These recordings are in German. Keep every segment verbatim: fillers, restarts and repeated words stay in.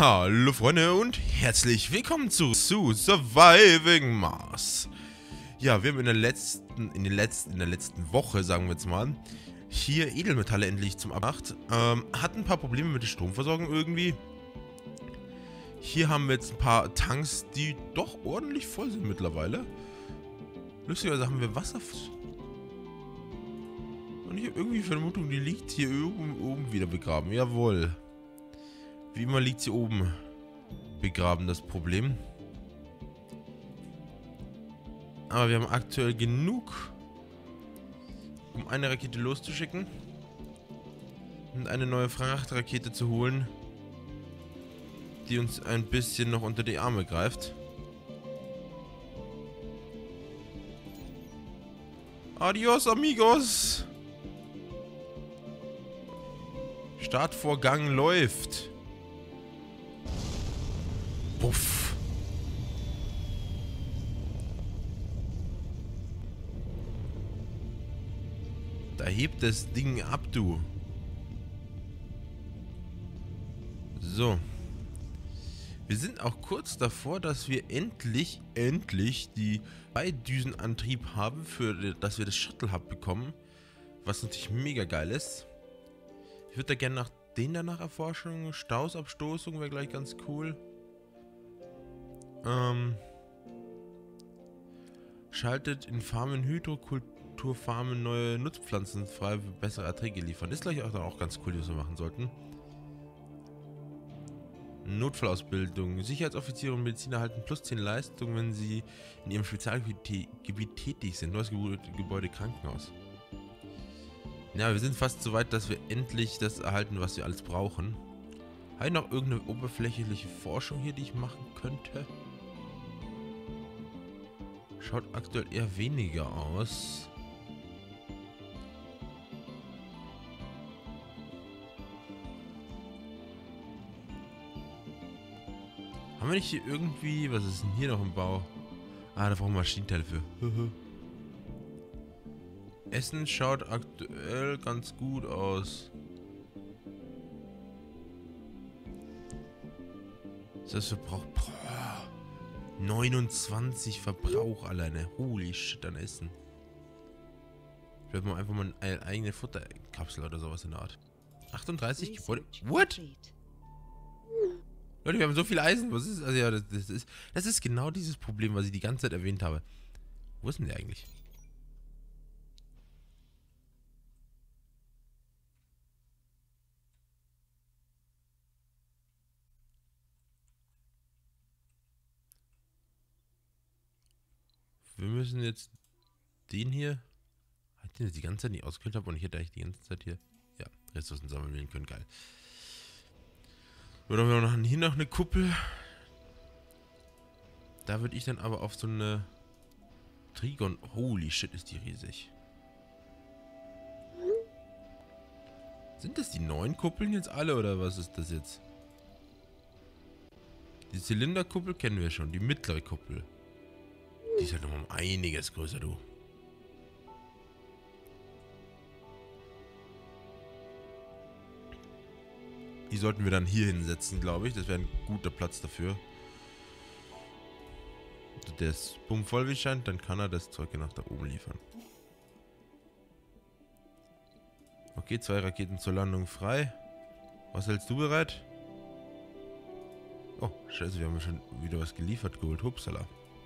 Hallo Freunde und herzlich willkommen zu, zu Surviving Mars. Ja, wir haben in der letzten, in der letzten, in der letzten Woche, sagen wir jetzt mal, hier Edelmetalle endlich zum Abmacht. Ähm, hatten ein paar Probleme mit der Stromversorgung irgendwie. Hier haben wir jetzt ein paar Tanks, die doch ordentlich voll sind mittlerweile. Lustigerweise haben wir Wasser. Und ich habe irgendwie die Vermutung, die liegt hier oben, oben wieder begraben. Jawohl. Wie immer liegt sie oben begraben, das Problem. Aber wir haben aktuell genug, um eine Rakete loszuschicken und eine neue Frachtrakete zu holen, die uns ein bisschen noch unter die Arme greift. Adios, amigos! Startvorgang läuft. Puff. Da hebt das Ding ab, du. So. Wir sind auch kurz davor, dass wir endlich, endlich die Beidüsenantrieb haben, für dass wir das Shuttle Hub bekommen. Was natürlich mega geil ist. Ich würde da gerne nach den danach erforschen. Stausabstoßung wäre gleich ganz cool. Ähm, schaltet in Farmen Hydrokulturfarmen neue Nutzpflanzen frei, für bessere Erträge liefern. Ist gleich auch dann auch ganz cool, was wir machen sollten. Notfallausbildung. Sicherheitsoffiziere und Mediziner erhalten plus zehn Leistungen, wenn sie in ihrem Spezialgebiet tätig sind. Neues Gebäude Krankenhaus. Ja, wir sind fast so weit, dass wir endlich das erhalten, was wir alles brauchen. Habe ich noch irgendeine oberflächliche Forschung hier, die ich machen könnte? Schaut aktuell eher weniger aus. Haben wir nicht hier irgendwie... Was ist denn hier noch im Bau? Ah, da brauchen wir Maschinenteile für. Essen schaut aktuell ganz gut aus. Das Verbrauch... Boah, neunundzwanzig Verbrauch alleine. Holy shit an Essen. Vielleicht mal einfach mal eine eigene Futterkapsel oder sowas in der Art. achtunddreißig Gebäude. What? Leute, wir haben so viel Eisen. Was ist also ja, das, das ist das ist genau dieses Problem, was ich die ganze Zeit erwähnt habe. Wo ist denn der eigentlich? Wir müssen jetzt den hier... Ich den jetzt die ganze Zeit nicht ausgewählt habe und ich hätte eigentlich die ganze Zeit hier... Ja, Ressourcen sammeln wählen können, geil. Oder wir haben hier noch eine Kuppel. Da würde ich dann aber auf so eine... Trigon... Holy shit, ist die riesig. Sind das die neuen Kuppeln jetzt alle oder was ist das jetzt? Die Zylinderkuppel kennen wir schon, die mittlere Kuppel. Die ist halt noch um einiges größer, du. Die sollten wir dann hier hinsetzen, glaube ich. Das wäre ein guter Platz dafür. Der ist bummvoll wie scheint, dann kann er das Zeug nach da oben liefern. Okay, zwei Raketen zur Landung frei. Was hältst du bereit? Oh, scheiße, wir haben schon wieder was geliefert geholt. Hupsala.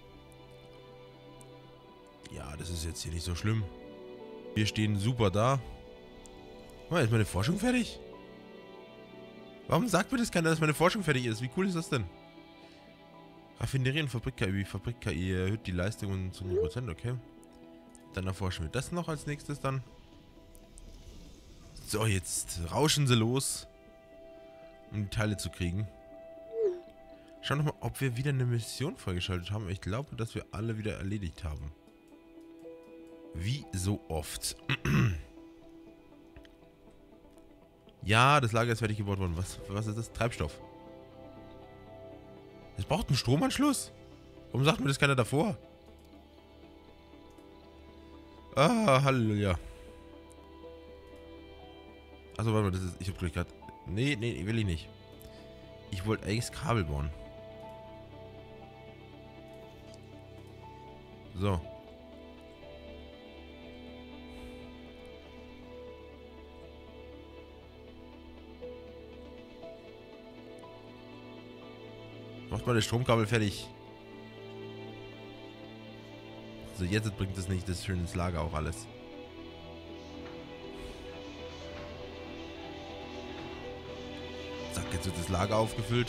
Ja, das ist jetzt hier nicht so schlimm. Wir stehen super da. Oh, ist meine Forschung fertig? Warum sagt mir das keiner, dass meine Forschung fertig ist? Wie cool ist das denn? Raffinerie und Fabrik-K I. Fabrik-K I erhöht die Leistung um zwanzig Prozent, okay. Dann erforschen wir das noch als nächstes dann. So, jetzt rauschen sie los, um die Teile zu kriegen. Schauen wir mal, ob wir wieder eine Mission freigeschaltet haben. Ich glaube, dass wir alle wieder erledigt haben. Wie so oft. Ja, das Lager ist fertig gebaut worden. Was, was ist das? Treibstoff. Es braucht einen Stromanschluss. Warum sagt mir das keiner davor? Ah, Halleluja. Achso, warte mal, das ist. Ich hab gleich gerade. Nee, nee, will ich nicht. Ich wollte eigentlich das Kabel bauen. So. Macht mal das Stromkabel fertig. So, jetzt bringt es nicht das schön ins Lager auch alles. Zack, jetzt wird das Lager aufgefüllt.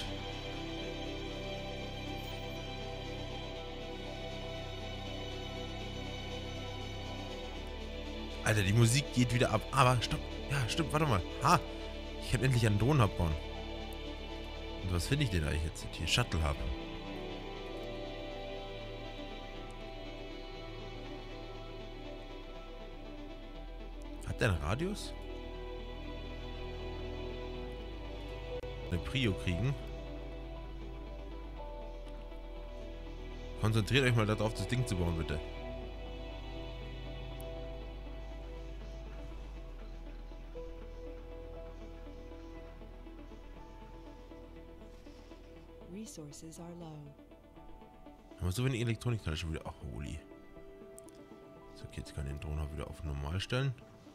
Alter, die Musik geht wieder ab. Aber stopp. Ja, stimmt, warte mal. Ha! Ich kann endlich einen Drohnenhub bauen. Und was finde ich denn eigentlich jetzt hier? Shuttle Hub. Hat der einen Radius? Eine Prio kriegen. Konzentriert euch mal darauf, das Ding zu bauen, bitte. Resources are low. Aber so wenig Elektronik schon wieder. Ach, holy. So, okay, jetzt kann ich den Drohnen wieder auf normal stellen.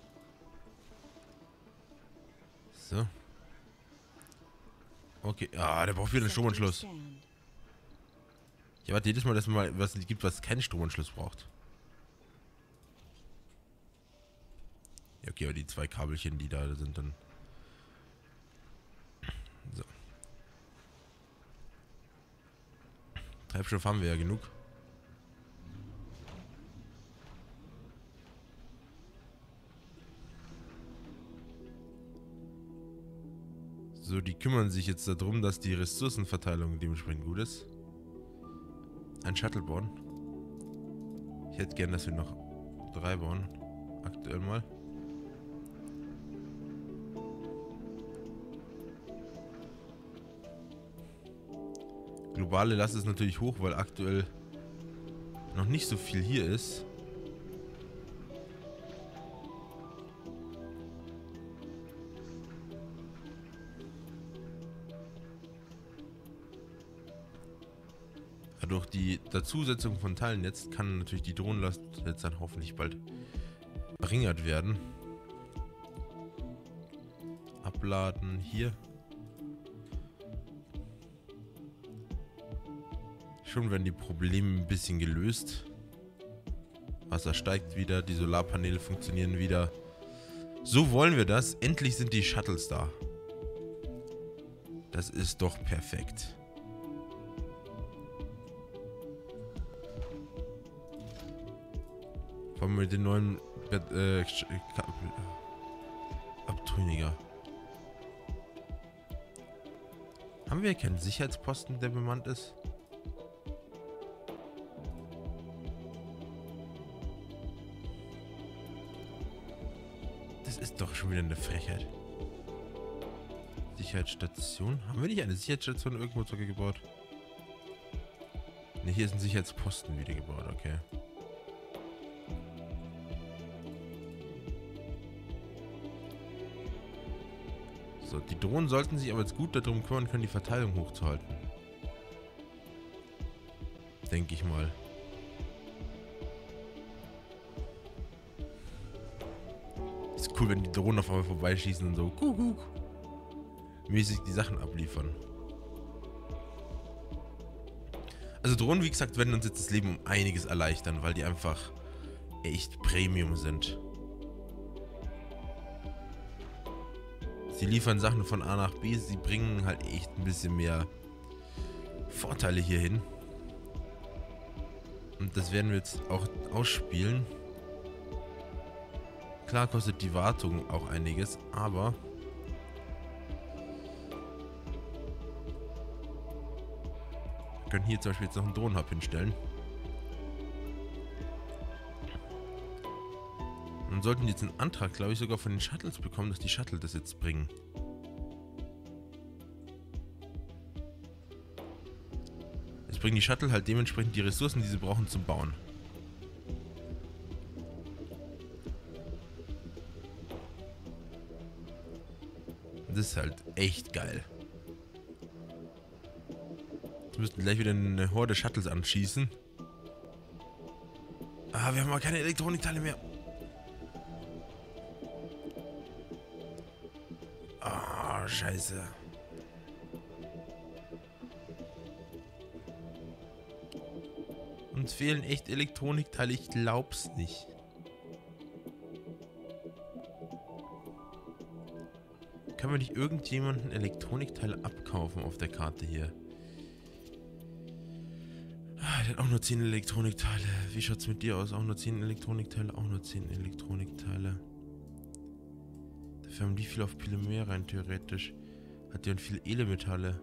So. Okay, ah, der braucht wieder einen Stromanschluss. Ja, warte, jedes Mal, dass es mal was gibt, was keinen Stromanschluss braucht. Ja, okay, aber die zwei Kabelchen, die da sind, dann... So. Treibstoff haben wir ja genug. So, die kümmern sich jetzt darum, dass die Ressourcenverteilung dementsprechend gut ist. Ein Shuttle bauen. Ich hätte gern, dass wir noch drei bauen. Aktuell mal. Globale Last ist natürlich hoch, weil aktuell noch nicht so viel hier ist. Durch die Dazusetzung von Teilen jetzt kann natürlich die Drohnenlast jetzt dann hoffentlich bald verringert werden. Abladen hier. Schon werden die Probleme ein bisschen gelöst. Wasser steigt wieder, die Solarpaneele funktionieren wieder. So wollen wir das. Endlich sind die Shuttles da. Das ist doch perfekt. Vor allem mit den neuen äh, Abtrünniger. Haben wir keinen Sicherheitsposten, der bemannt ist? Das ist doch schon wieder eine Frechheit. Sicherheitsstation? Haben wir nicht eine Sicherheitsstation irgendwo sogar gebaut? Ne, hier ist ein Sicherheitsposten wieder gebaut, okay. So, die Drohnen sollten sich aber jetzt gut darum kümmern können, die Verteilung hochzuhalten. Denke ich mal. Ist cool, wenn die Drohnen auf einmal vorbeischießen und so Kuckuck mäßig die Sachen abliefern. Also Drohnen, wie gesagt, werden uns jetzt das Leben um einiges erleichtern, weil die einfach echt Premium sind. Sie liefern Sachen von A nach B, sie bringen halt echt ein bisschen mehr Vorteile hierhin. Und das werden wir jetzt auch ausspielen. Klar kostet die Wartung auch einiges, aber wir können hier zum Beispiel jetzt noch einen Drohnenhub hinstellen. Und sollten jetzt einen Antrag, glaube ich, sogar von den Shuttles bekommen, dass die Shuttle das jetzt bringen. Jetzt bringen die Shuttle halt dementsprechend die Ressourcen, die sie brauchen, zum Bauen. Das ist halt echt geil. Jetzt müssten gleich wieder eine Horde Shuttles anschießen. Ah, wir haben aber keine Elektronikteile mehr. Ah, scheiße. Uns fehlen echt Elektronikteile, ich glaub's nicht. Können wir nicht irgendjemanden Elektronikteile abkaufen auf der Karte hier? Ah, der hat auch nur zehn Elektronikteile. Wie schaut's mit dir aus? Auch nur zehn Elektronikteile, auch nur zehn Elektronikteile. Dafür haben die viel auf Polymer rein, theoretisch. Hat ja viele Edelmetalle.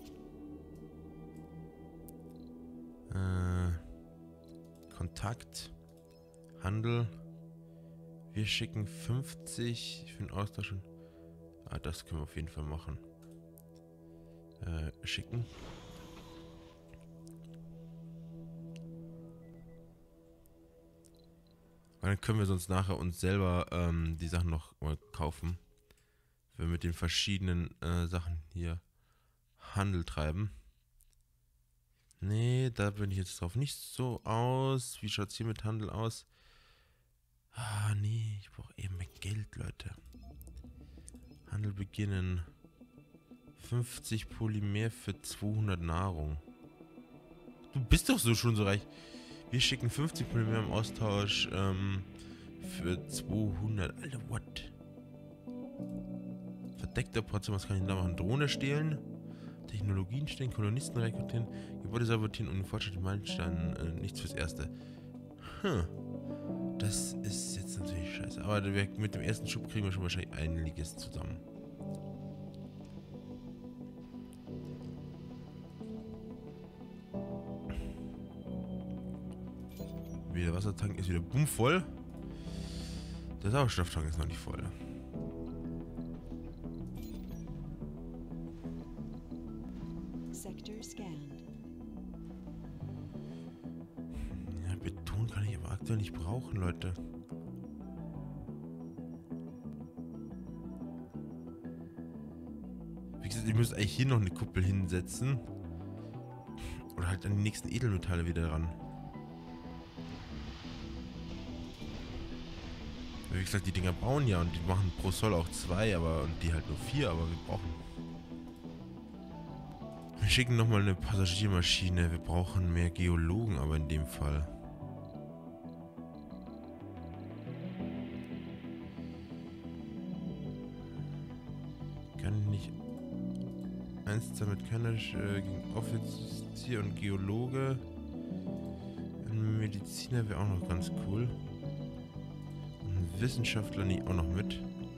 Äh, Kontakt. Handel. Wir schicken fünfzig für den Austausch. Ah, das können wir auf jeden Fall machen. Äh, schicken. Und dann können wir sonst nachher uns selber ähm, die Sachen noch mal kaufen. Wenn wir mit den verschiedenen äh, Sachen hier Handel treiben. Nee, da bin ich jetzt drauf nicht so aus. Wie schaut es hier mit Handel aus? Ah, nee, ich brauche eben mehr Geld, Leute. Handel beginnen. fünfzig Polymer für zweihundert Nahrung. Du bist doch so schon so reich. Wir schicken fünfzig Polymer im Austausch ähm, für zweihundert. Alter, what? Verdeckter Portion, was kann ich da machen? Drohne stehlen, Technologien stehlen, Kolonisten rekrutieren, Gebäude sabotieren und fortschrittliche Meilensteine. Äh, nichts fürs Erste. Hm. Das ist jetzt natürlich scheiße. Aber mit dem ersten Schub kriegen wir schon wahrscheinlich einiges zusammen. Der Wassertank ist wieder bummvoll. Der Sauerstofftank ist noch nicht voll. Sector scanned. Ja, Beton kann ich aber aktuell nicht brauchen, Leute. Wie gesagt, ich müsste eigentlich hier noch eine Kuppel hinsetzen. Oder halt an die nächsten Edelmetalle wieder ran. Wie gesagt, die Dinger bauen ja und die machen pro Soll auch zwei, aber und die halt nur vier, aber wir brauchen. Wir schicken nochmal eine Passagiermaschine. Wir brauchen mehr Geologen, aber in dem Fall. Kann ich nicht. Eins damit kann ich äh, gegen Offizier und Geologe. Ein Mediziner wäre auch noch ganz cool. Wissenschaftler nicht auch noch mit.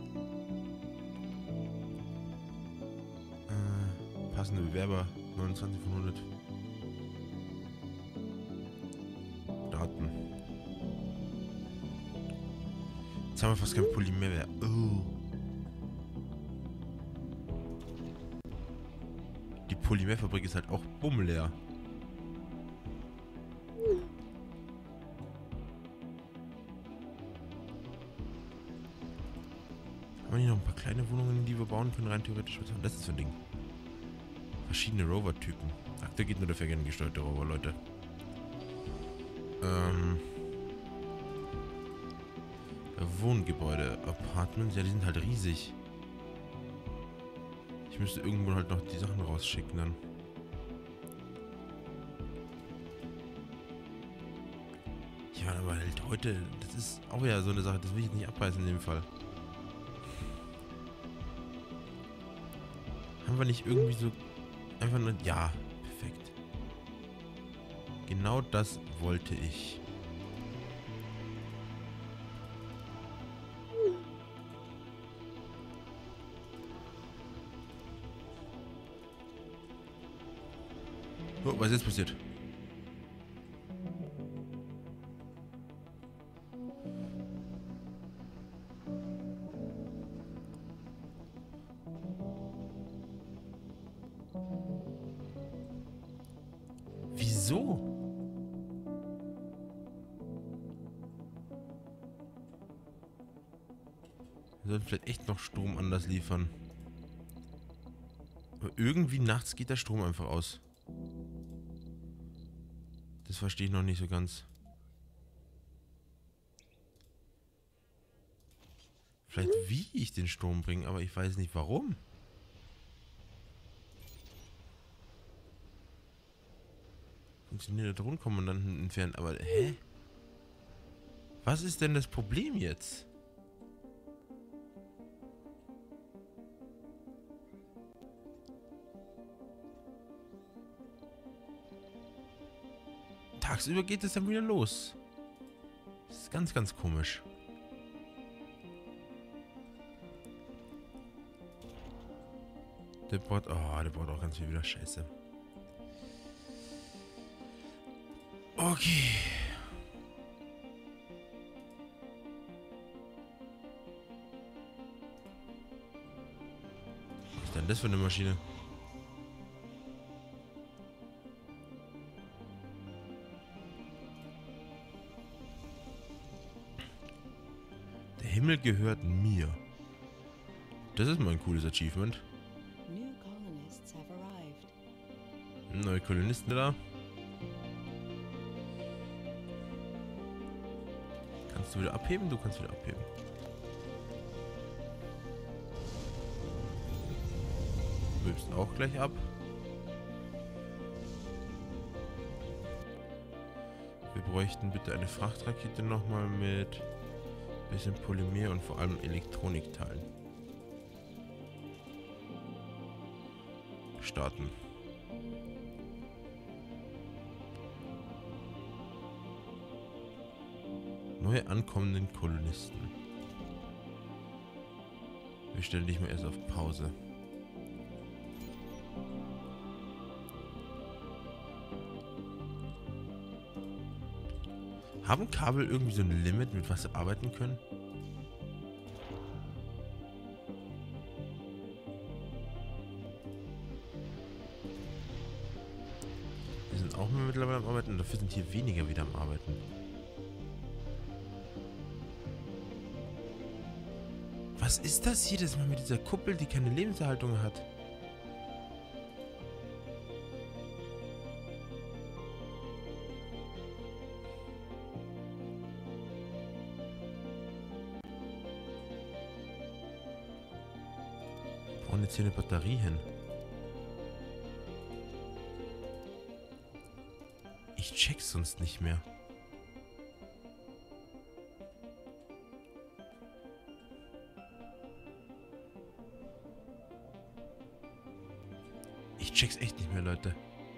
Äh, passende Bewerber neunundzwanzig von hundert. Daten. Jetzt haben wir fast kein Polymer mehr. Oh. Die Polymerfabrik ist halt auch bummleer. Haben wir hier noch ein paar kleine Wohnungen, die wir bauen können, rein theoretisch? Was haben das ist für ein Ding? Verschiedene Rover-Typen. Ach, da geht nur der ferngesteuerte Rover, Leute. Ähm. Wohngebäude, Apartments, ja, die sind halt riesig. Ich müsste irgendwo halt noch die Sachen rausschicken dann. Ja, aber halt heute, das ist auch ja so eine Sache, das will ich jetzt nicht abreißen in dem Fall. Haben wir nicht irgendwie so einfach nur... Ja, perfekt. Genau das wollte ich. Oh, was ist jetzt passiert? Wieso? Wir sollten vielleicht echt noch Strom anders liefern. Aber irgendwie nachts geht der Strom einfach aus. Das verstehe ich noch nicht so ganz. Vielleicht wie ich den Strom bringe, aber ich weiß nicht warum. Funktioniert der Drohnenkommandanten entfernen, aber hä? Was ist denn das Problem jetzt? Tagsüber geht es dann wieder los. Das ist ganz, ganz komisch. Der baut... Oh, der baut auch ganz viel wieder Scheiße. Okay. Was ist denn das für eine Maschine? Der Himmel gehört mir. Das ist mal ein cooles Achievement. New colonists have arrived. Neue Kolonisten da. Kannst du wieder abheben? Du kannst wieder abheben. Du hebst auch gleich ab. Wir bräuchten bitte eine Frachtrakete nochmal mit bisschen Polymer und vor allem Elektronikteilen. Starten. Neue ankommenden Kolonisten. Wir stellen dich mal erst auf Pause. Haben Kabel irgendwie so ein Limit, mit was sie arbeiten können? Wir sind auch mittlerweile am Arbeiten und dafür sind hier weniger wieder am Arbeiten. Was ist das hier, das mal mit dieser Kuppel, die keine Lebenserhaltung hat? Und jetzt hier eine Batterie hin. Ich check's sonst nicht mehr. Ich check's echt nicht mehr, Leute.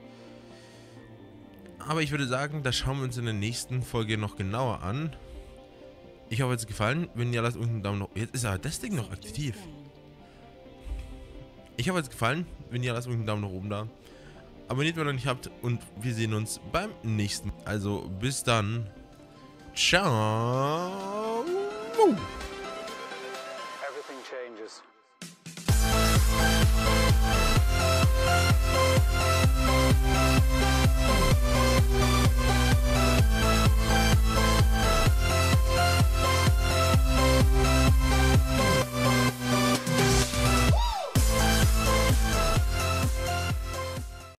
Aber ich würde sagen, das schauen wir uns in der nächsten Folge noch genauer an. Ich hoffe, es hat gefallen. Wenn ja, lasst unten einen Daumen noch... Jetzt ist aber das Ding noch aktiv. Ich hoffe, es hat gefallen. Wenn ja, lasst unten einen Daumen nach oben da. Abonniert, wenn ihr noch nicht habt. Und wir sehen uns beim nächsten. Also, bis dann. Ciao.